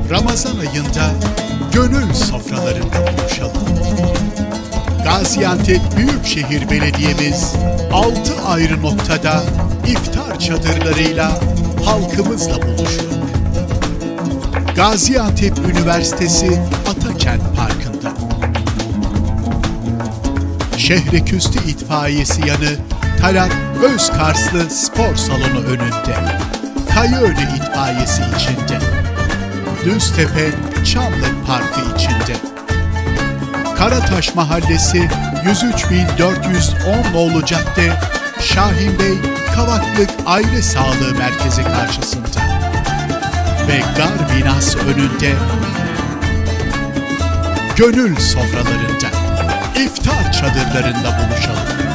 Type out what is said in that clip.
Ramazan ayında gönül sofralarında buluşalım. Gaziantep Büyükşehir Belediye'miz 6 ayrı noktada iftar çadırlarıyla halkımızla buluşuyor. Gaziantep Üniversitesi Atakent Parkı'nda. Şehreküstü İtfaiyesi yanı Talat Özkarslı Spor Salonu önünde. Kayıönü İtfaiyesi içinde. Düztepe Çamlık Parkı içinde. Karataş Mahallesi 103.410 nolu cadde Şahin Bey Kavaklık Aile Sağlığı Merkezi karşısında ve Gar binası önünde gönül sofralarında, iftar çadırlarında buluşalım.